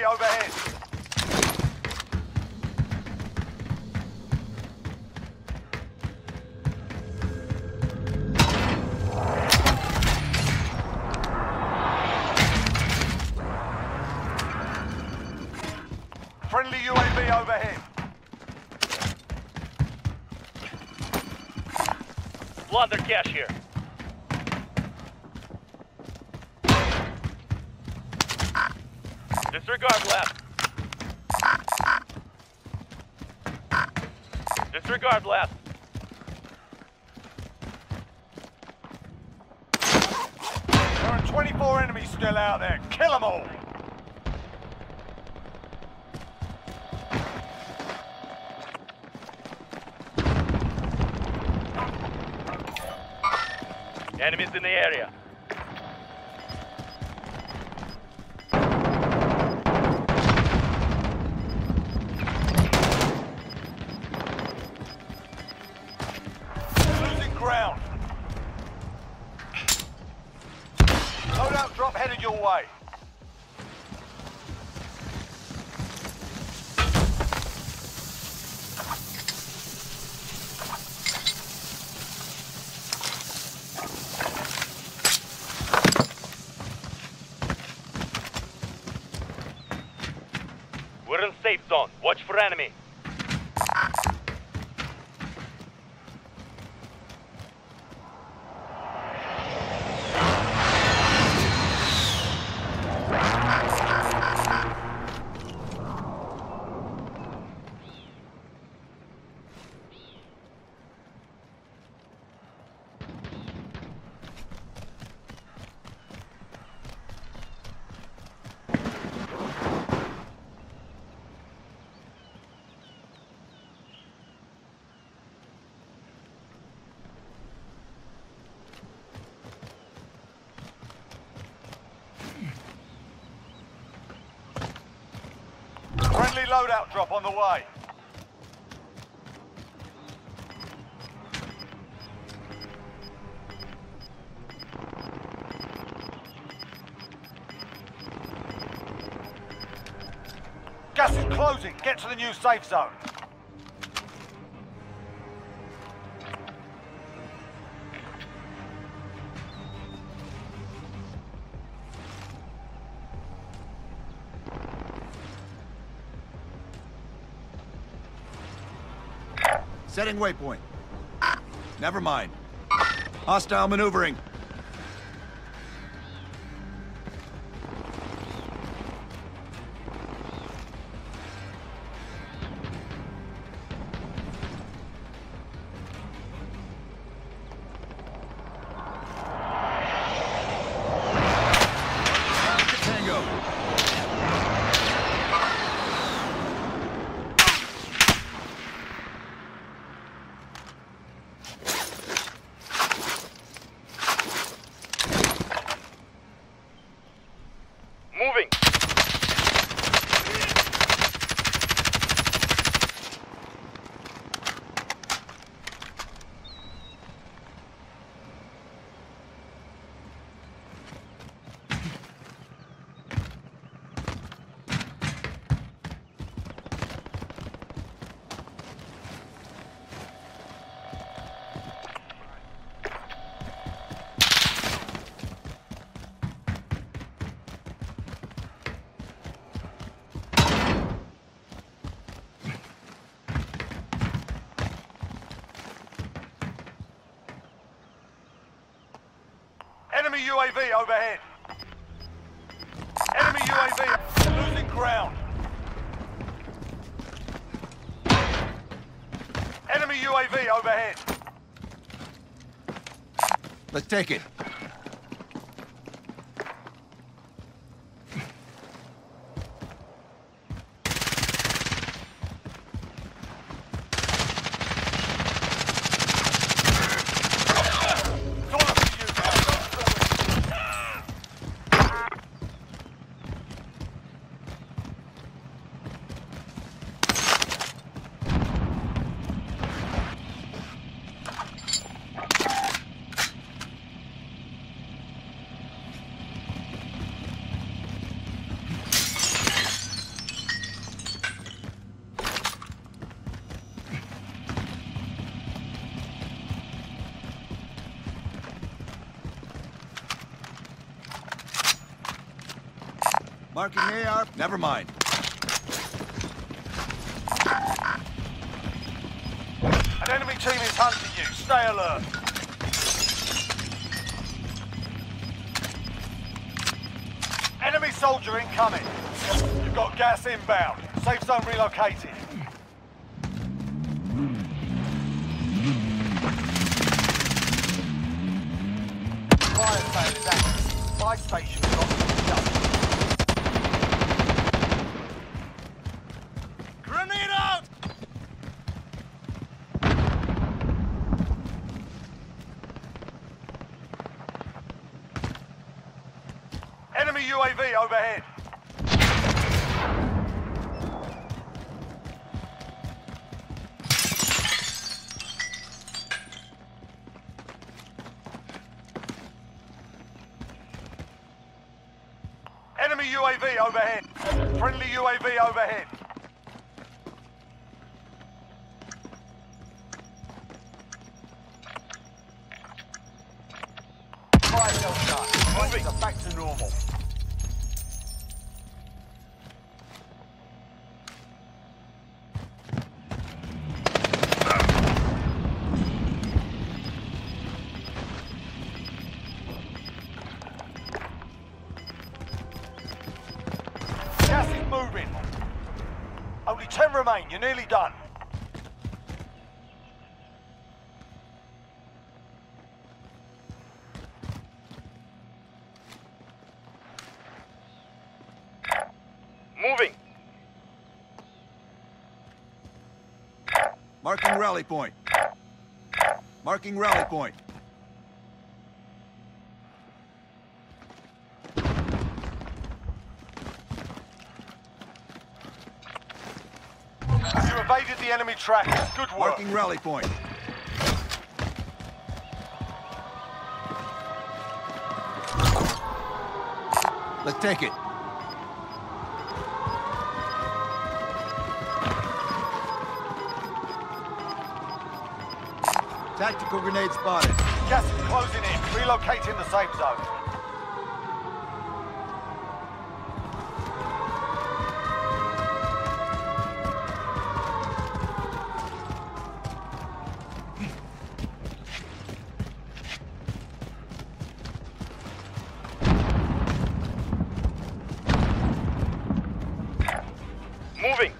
UAV overhead. Friendly UAV overhead. Plunder cache here. Disregard left. Disregard left. There are 24 enemies still out there. Kill them all. Enemies in the area. Losing ground. Loadout drop headed your way. We're in safe zone. Watch for enemy. Friendly loadout drop on the way. Gas is closing. Get to the new safe zone. Setting waypoint. Never mind. Hostile maneuvering. Tango. Moving. Enemy UAV overhead. Enemy UAV losing ground. Enemy UAV overhead. Let's take it. It's all up to you, guys. Marking AR. Never mind. An enemy team is hunting you. Stay alert. Enemy soldier incoming. You've got gas inbound. Safe zone relocated. Fire sale is active. Buy station got grenade out! Enemy UAV overhead. Enemy UAV overhead. Friendly UAV overhead. Fire cell shut. Prices are back to normal. Gas is moving. Only 10 remain. You're nearly done. Moving. Marking rally point. Marking rally point. You evaded the enemy trackers. Good work. Marking rally point. Let's take it. Tactical grenade spotted. Gas is closing in. Relocating the safe zone. Moving.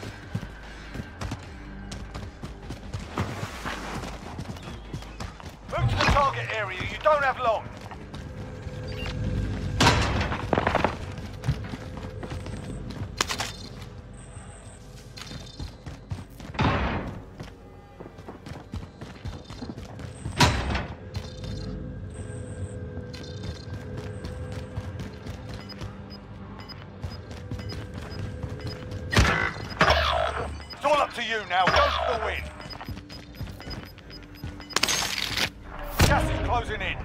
Move to the target area. You don't have long. It's all up to you now. Go for the win. Gas is closing in.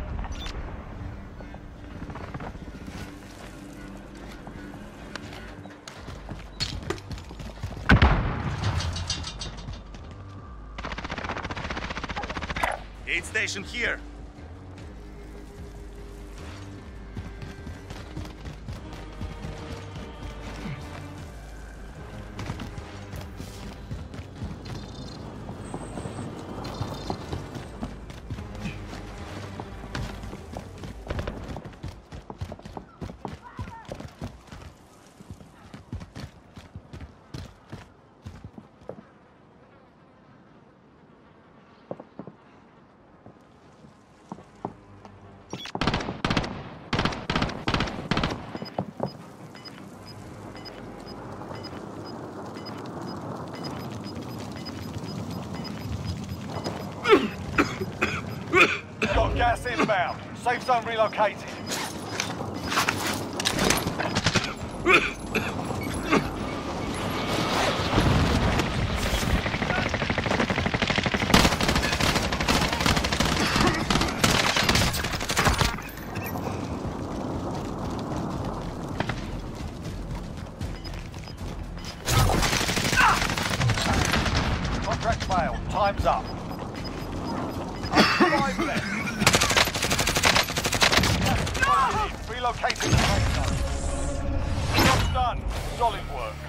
Aid station here. Got gas inbound. Safe zone relocated. Contract failed. Time's up. Only 5 left. Relocating the safe zone. done. Solid work.